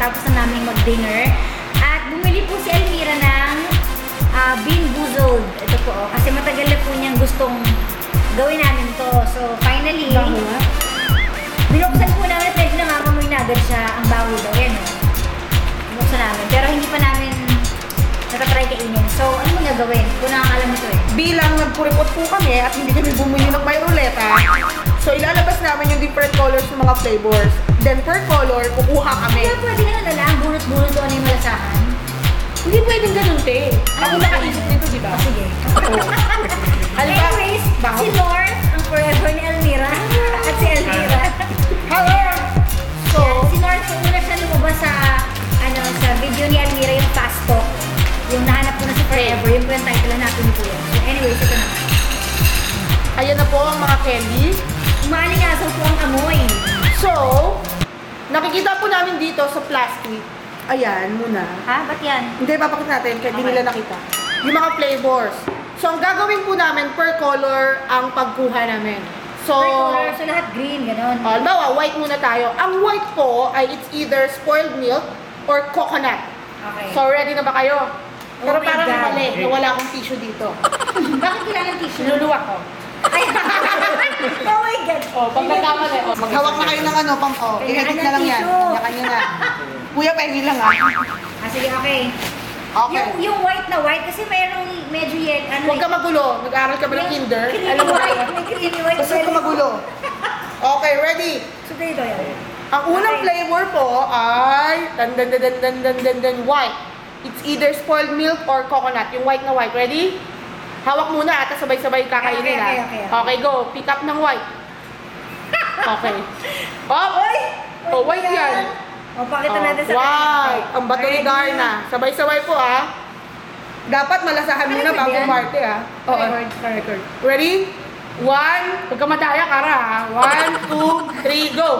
kakatapos na namin mag-dinner. At bumili po si Elmira ng Bean Boozled. Ito po, kasi matagal na po niyang gustong gawin namin to. So, finally, binuksan po namin at medyo nangangamoy na agad siya. Ang bago daw. Yan, binuksan namin. Pero hindi pa namin natatry kainin. So, ano mo gagawin? Kung nakakalam mo ito eh. Bilang nagpuripot po kami at hindi kami bumili ng may ruleta, so ilalabas namin yung different colors ng mga flavors. Then per color, kukuha kami. Kaya pwede na lang, bunot-bunot doon yung malasahan. Hindi pwedeng ganun, te. Ako nakaisip nito, di ba? Sige. Anyways, Si North, ang forever ni Elmira. At si Elmira. hello! So, Si North, kung una siya lumabas sa, sa video ni Elmira, yung fast talk. Yung nahanap ko na si Forever, yung po yung title na natin po yan. So anyways, ito na. ayan na po ang mga candy. Umalingasaw po ang amoy. So, nakikita po namin dito sa plastic. Ayan, muna. Ha? Ba't yan? Hindi, papakita natin kaya di nila nakita. Yung mga flavors. So, ang gagawin po namin per color ang pagkuha namin. So, Per color, so lahat green, gano'n. halimbawa, white muna tayo. Ang white po ay it's either spoiled milk or coconut. Okay. So, ready na ba kayo? Pero Oh my parang God. mali, na wala akong tissue dito. Bakit kailangan tissue? Sinuluwa ko. Ay, oh my God. Oh, pagkakamali. Oh, maghawak na kayo ng i-edit na lang yan. Kanya-kanya na. Kuya, pengi lang Sige, okay. Okay. Yung white na white, kasi mayroong medyo yet, Huwag ka magulo. Nag-aaral ka ba ng kinder? Creamy Alam mo white. ba? May creamy white. Basta ka magulo. Okay, ready? So, dito yan. Ang unang flavor po ay white. It's either spoiled milk or coconut. Yung white na white. Ready? Hawak muna at sabay-sabay kakainin Okay. Okay, go. Pick up ng white. Okay. Oh, oh, white yan. O, pakita natin sa White. Ang bato ni Ready? Darna. Sabay-sabay po Dapat malasahan muna Record bago yan? umarte Oo, record. Ready? 1, huwag ka madaya, Kara 1, 2, 3, go!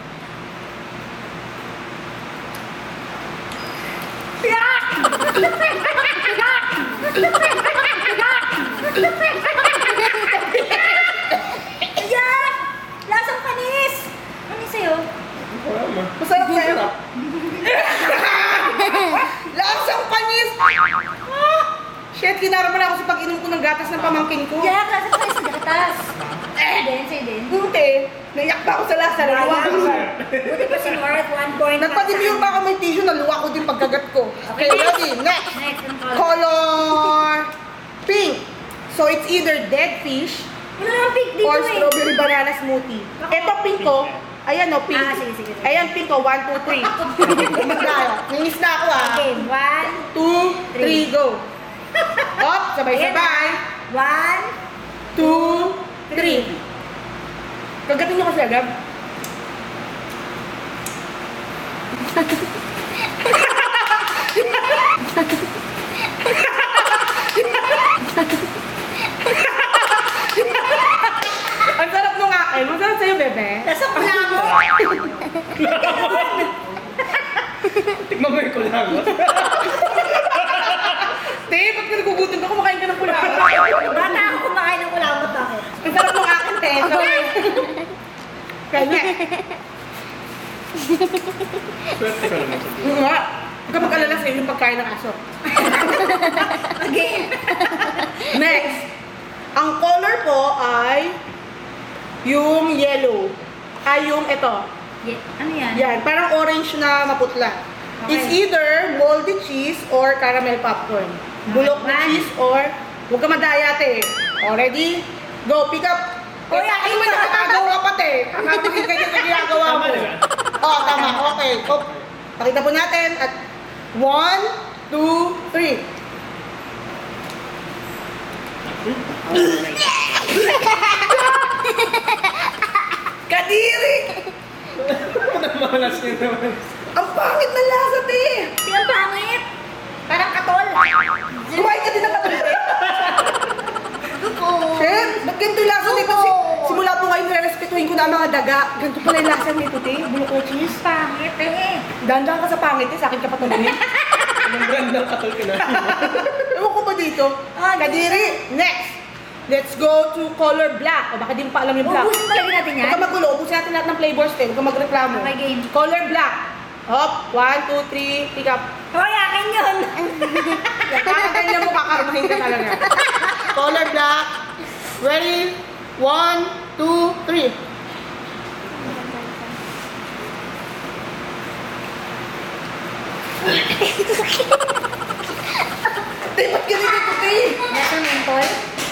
Ayan! Lasang panis! Ano yung sa'yo? Masarap sa'yo. Lasang panis! Shit, kinaraman ako sa pag-inom ko ng gatas ng pamangkin ko. Yeah, lasang panis sa gatas. Sa'yo din. Buti, naiyak pa ako sa lasa. Naluwa ko. Buti pa si North, 1 point. Nagpa-review pa ako may tissue, naluwa ko din pagkagat ko. Okay, ready? Next! Next, ang color. Color pink. So it's either dead fish Wala naman pink dito or eh. strawberry banana smoothie. Ito pink ko. Ayan o, pink. Sige. Ayan pink ko. 1, 2, 3. Magkaya. Nangis na ako Okay, 1, 2, 3, go. Up, sabay-sabay. 1, 2, 3. Kagatin nyo kasi agad. Ang sarap nung akin. Masarap sa'yo, bebe. Lasang kulamo. Tignan mo yung kulangos. Te, ba't ka nagugutom ka? Kumakain ka ng kulamo. Bata ako kumakain ng kulamot, bakit? Ang sarap nung akin, te. Kanya. Swerte ka naman sa Oo nga. Huwag ka mag-alala sa'yo yung pagkain ng aso. Again. Next. Ang color po ay yung yellow. Ay yung ito. Ano yan? Yan, parang orange na maputla. Okay. It's either moldy cheese or caramel popcorn. Bulok na One. cheese or huwag ka madaya, te. Ready? Go, pick up. Oh, yeah, Ay, may nakakagawa pa, te. Nakakagin ka niya sa ginagawa mo. Tama, diba? Oo, tama. Okay. Oh, pakita po natin. At 1, 2, 3. Kadiri! Malas niya naman. Ang pangit na lasa, te! Ang pangit. Parang katol. Kumain ka din ng katulad. Dugo. Shit! Ba't ganito yung lasa nito? Simula po ngayon, re-respetuhin ko na ang mga daga. Ganito pala yung lasa nito, te. Bulok na cheese. Pangit eh. Dandan ka sa pangit, te. Sa akin ka patulungin. Anong brand ng katol kinain mo? Ewan ko ba dito? Kadiri! Next! Let's go to color black. O baka di mo pa alam yung black. Ubusin talaga natin yan. Huwag ka magulo. Ubusin natin lahat ng flavors, te. Huwag ka magreklamo. Okay, game. Color black. Hop, 1, 2, 3, pick up. Hoy, akin yun! Kakaganyan mo, kakarmahin ka talaga. Color black. Ready? 1, 2, 3. Tay, ba't ganito ito, Tay? Nasa mentol?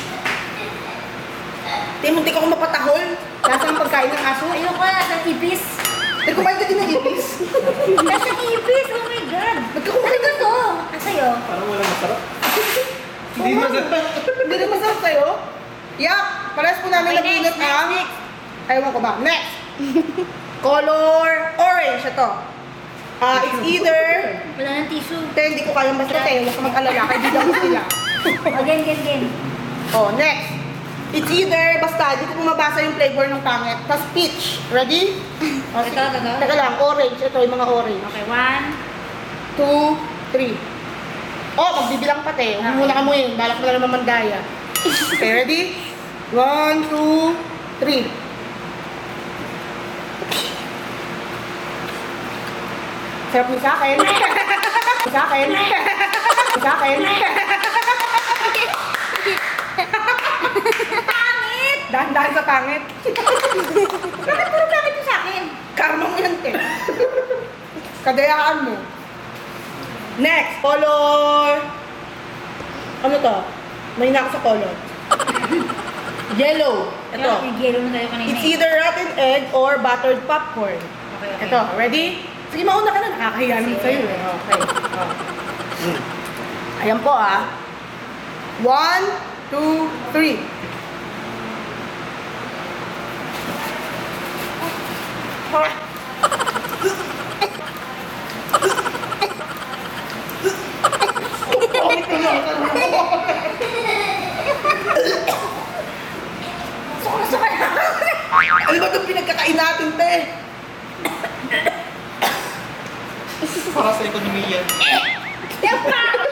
Tay, munti ka akong mapatahol. Nasa ang pagkain ng aso. Ayoko na, nasa ipis. Tay, kumain ka din ng ipis. Nasa ipis, oh my God! Nagkakumain Ano to? Ah, sa'yo? Parang walang masarap. Hindi masarap. Hindi rin masarap sa'yo. Yak! Parehas po namin Okay, nabunot next, ang... next. Ewan ko ba. Next! Color orange. Ito. It's either... Wala ng tissue. Te, hindi ko kayang basta te. Huwag ka mag-alala. Kaibigan ko sila. Again. Oh, next. It's either, basta, hindi ko mabasa yung flavor ng pangit. Tapos peach. Ready? Oh, Ito. Teka lang, orange. Ito, yung mga orange. Okay, 1. 2, 3. Oh, magbibilang pa te. Huwag muna ka mo yun. Balak mo na naman mandaya. Okay, ready? 1, 2, 3. Sarap mo sa akin. Sa akin. Sa akin. Pangit! Dahan-dahan sa pangit. Bakit puro pangit yung sa akin? Karma mo yan, te. Kadayaan mo. Next, color. Ano to? May na ako sa color. Yellow. Ito. Yung yellow na tayo kanina. It's either rotten egg or buttered popcorn. Okay. Ito, ready? Sige, mauna ka na. Nakakahiya naman sa'yo eh. Okay. Oh. Ayan po ah. 1, 2, 3. Suka na! Ano ba itong pinagkakain natin, te? Para sa ekonomiya. Yung pangit!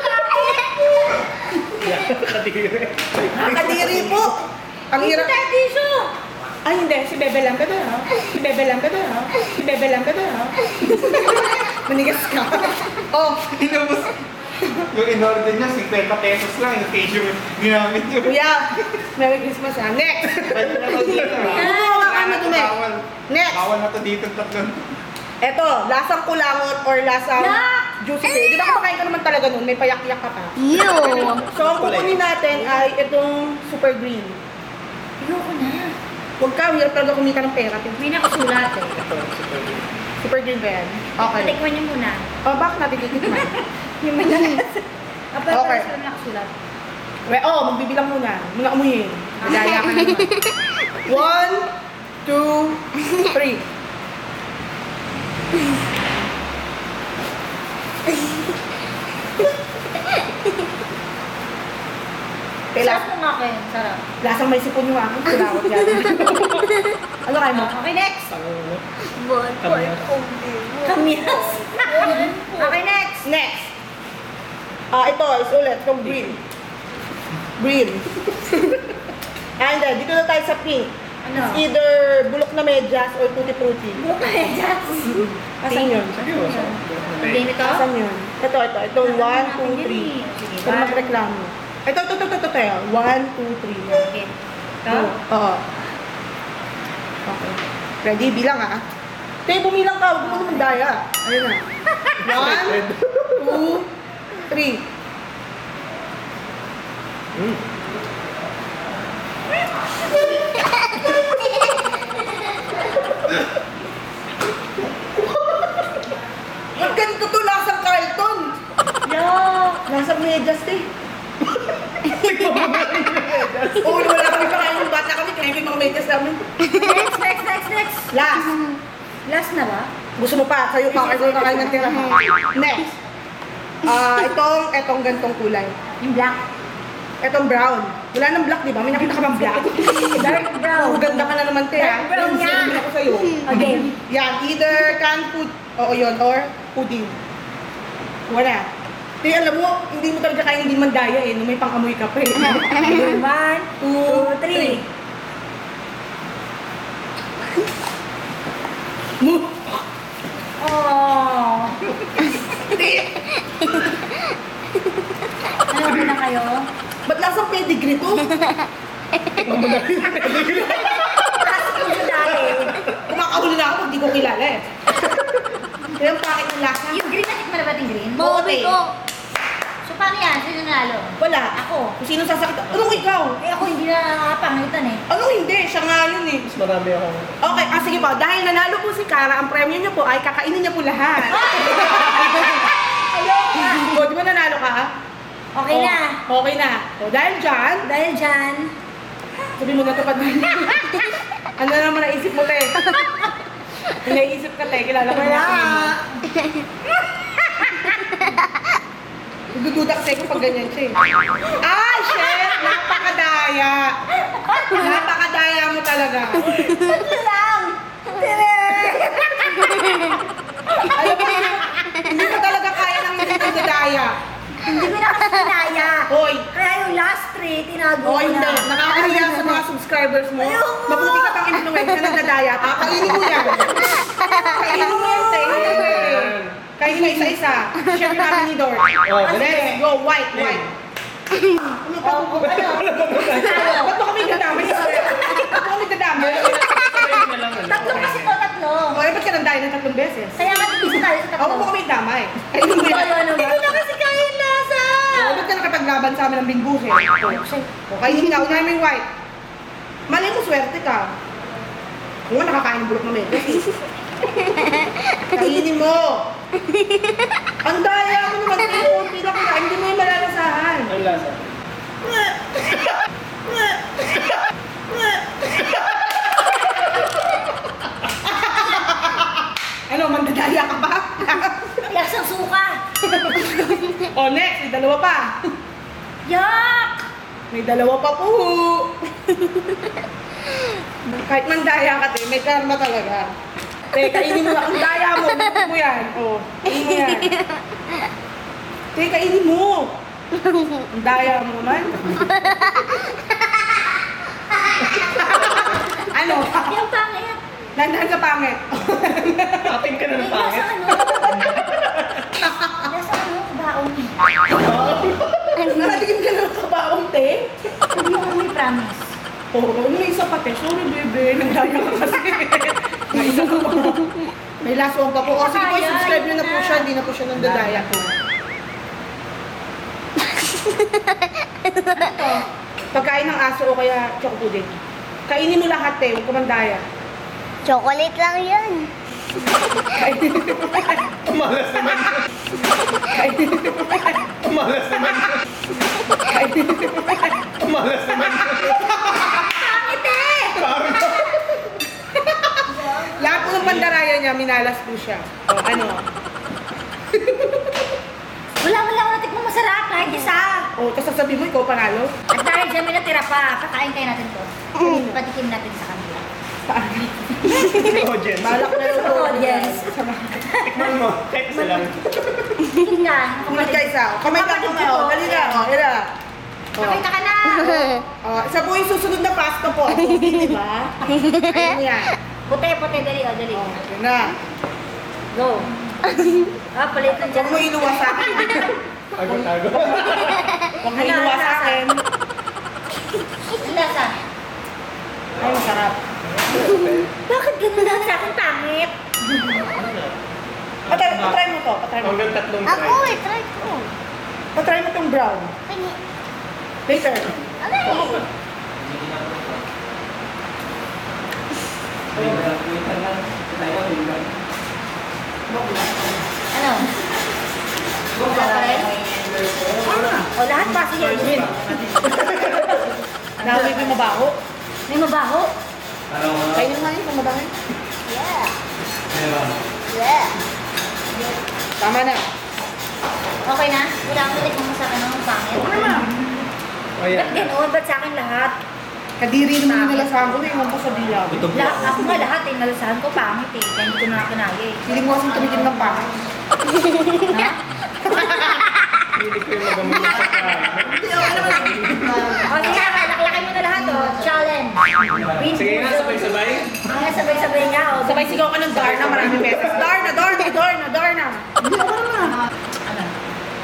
Kadiri. Nakakadiri po. Ang hirap. Tayo tissue! Ay, hindi. Si Bebe lang ka doon, ha? Si Bebe lang ka doon, ha? Si Bebe lang ka doon, ha? Manigas ka. Oh, Inubos. Yung in-order niya, 50 pesos lang. Yung case yung ginamit yun. kuya. Merry Christmas, ha? Next. Pwede na lang dito. Gumawa ka na dumi. Bawal. Next. Bawal na to dito tatlong. Eto, lasang kulangot or lasang Yak! juicy tea. Di ba kumakain ka naman talaga nun? May payak-yak ka pa. Ew! So, ang kukunin natin ay itong super green. Ayoko na. Huwag ka, hirap talaga kumita ng pera. May nakasulat eh. Super green ba yan? Okay. Patikman niyo muna. Oh, bakit natin titikman? Yung may nakas. Okay. Okay. Sila nakasulat. Magbibilang muna. Muna umuhin. Madaya ka naman. 1, 2, 3. Sarap mo nga kayo. Sarap. Lasang may sipon yung akin. Kulawat yan. Ano kayo mo? Okay, next. Kamyas. Kamyas. Okay, next. Next. Ito is ulit. Itong green. Green. Hindi. Dito na tayo sa pink. Ano? It's either bulok na medyas or tutti frutti. Bulok na yan dyan. Asan yun? Seryoso? Game ito? Asan yun? Ito. Itong 1, 2, 3. Sige, Pero magreklamo. Ito. 1, 2, 3. Okay. Ito? Oo. Okay. Ready? Bilang Te, bumilang ka. Huwag mo naman daya. Ayun na. 1, 2, 3. Ang ganito to, lasang Carlton. Lasang medyas, te. Oo, wala kami kakain ng bata kami. Kaya may mga medyas namin. Next. Last. Last na ba? Gusto mo pa? Sa'yo pa kayo kakain ng tira. Next. Itong gantong kulay. Yung black. Itong brown. Wala nang black, di ba? May nakita ka bang black? Dark brown. Ganda ka na naman, te. Dark brown Yung nga. sinabi ako sa'yo. Again. Yan, either canned food, yun, or pudding. Wala. Te, alam mo, hindi mo talaga kaya hindi mandaya eh, nung may pang-amoy ka pa eh. 1, 2, 3. Oh, Ano na kayo? Ba't lasang pedigree to? Tikman mo na rin. Kasi kung sa dati, Kumakahuli na ako pag di ko kilala eh. Kaya ang pangit ng lasa. yung green na tikman na ba yung green? Bote. So paano yan? Sino nanalo? Wala. Ako. Kung sino sasakit. Anong ikaw? Eh ako hindi na nakapangitan eh. Ano hindi? Siya nga yun eh. Mas marami akong... Okay, sige po. Dahil nanalo po si Cara, ang premyo niya po ay kakainin niya po lahat. O, di ba nanalo ka? Okay na. Okay na. O, dahil dyan, Dahil dyan, sabi mo natupad na. Ano naman naisip mo, te? May naisip ka, te. Kilala ko wala. na. Nagdududa kasi kung pag ganyan siya eh. Ay, shit! Napakadaya! Napakadaya mo talaga. Ito lang. Alam mo, hindi mo talaga kaya ng hindi nagdadaya. Hindi ko na kasi kinaya. Hoy! Kaya yung last three, tinago O ko hindi, na. nakakahiya sa mga subscribers mo. Ayoko. Mabuti ka pang influencer na nagdadaya. Kainin mo yan. Kainin mo yan, te. Kainin mo isa-isa. Share namin ni Dor. Let's go. White, white. Ano pa po? Ba't ba kami dadamay? Ba't ba kami dadamay? Tatlo kasi to, tatlo. O, ba't ka nandaya ng 3 beses? Kaya nga tigisa tayo sa Ako tatlo. po kami damay. Kainin mo yan. Hindi ko na kasi kaya yung lasa. O, ba't ka nakapaglaban sa amin ng bingbuhe? O, kainin na. Unahin mo yung white. Mali mo, swerte ka. Kung nga nakakain ng bulok na medes. Kainin mo. Ang daya mo naman. Kunti na kaya. Hindi mo yung malalasahan. Ang lasa. Ano, mandadaya ka ba? Lasang suka. O, next. May dalawa pa. Yak! May dalawa pa po. Kahit mandaya ka, te, may karma talaga. Te, kainin mo na. Ang daya mo. Kainin mo yan. O, kainin mo yan. Te, kainin mo. Ang daya mo naman. Ano? Yung pangit. Nandahan sa pangit. Atin ka na ng Eh, pangit. nasa ano? Nasa ano? Baon. Nakatikim ka na ng kabaong, te. Hindi mo may promise. Oo, may isa pa, te. Sorry, bebe. Nagdaya ka kasi. May isa pa po. May last one pa po. O, sige po, Kaya, subscribe nyo na po yun siya. na. Hindi na po siya nandadaya po. Pagkain ng aso o kaya choco pudding. Kainin mo lahat, te. Huwag kumandaya. Chocolate lang yun. Malas naman. Malas naman. Malas naman. Pangit eh! Parang... Lahat po ng pandaraya niya, minalas po siya. O, ano? Wala ako natikmang masarap kahit isa. O, tapos sasabihin mo, ikaw panalo? At dahil dyan may natira pa, kakain kayo natin to. Patikim natin sa kanila. Audience. Balak na lang po. Audience. Tikman mo. Kahit isa lang. Tikim ka. Kumalit ka isa. Kamay ka Kapatid muna. ko. O, dali na. O, dali na. O. Pakita ka na. Isa po yung susunod na pasta po. Ito, di ba? Ayun yan. Puti, dali o, dali. O, yun na. Go. Ah, palit lang dyan. Huwag mo iluwa sa akin. Tago-tago. Huwag mo iluwa sa akin. Lasa. Ay, masarap. Bakit ganun lang sa akin pangit? Patry mo to. Patry mo. Hanggang 3 Ako, try. try ko. Patry mo tong brown. Kani. Later. Okay. Ano? Masarap rin? O, lahat pa siya. Nawi mo yung mabaho. May mabaho? Kainin mo nga yun, mabaho. Yeah. Yeah. Tama na. Okay na? Wala akong natikmang sa ano, pangit. Ano naman? Oh, yeah. Ba't ganun? Ba't sa akin lahat? Kadiri naman yung nalasahan ko. Iwan ko sa bilaw. Ito po. Lahat, ako nga lahat eh, nalasahan ko pangit eh. Kaya hindi ko na kinaya eh. Feeling mo kasing tumikim ng pangit. Ha? Hindi ko yung magamit sa pagkain. O sige, laklakay mo na lahat o. Challenge. Bean Sige nga, boozled. sabay-sabay. Ay, sabay-sabay nga o. Sabay sigaw ka ng Darna, maraming beses. Darna, Darna, Darna, Darna. Hindi ako naman. Ano?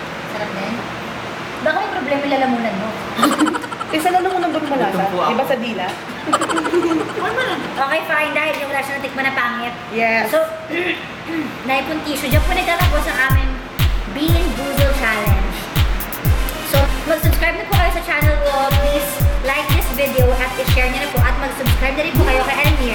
problema yung lalamunan mo. Isa lang naman ang doon malasa. Ito po ako. Iba sa dila. Okay, fine. Dahil yung wala siya natikman na pangit. Yes. So, naipon tissue. Diyan po nagtatapos ang aming Bean Boozled Challenge. So, mag-subscribe na po kayo sa channel ko. Please like this video at i-share niyo na po. At mag-subscribe na rin po kayo kay Elmira.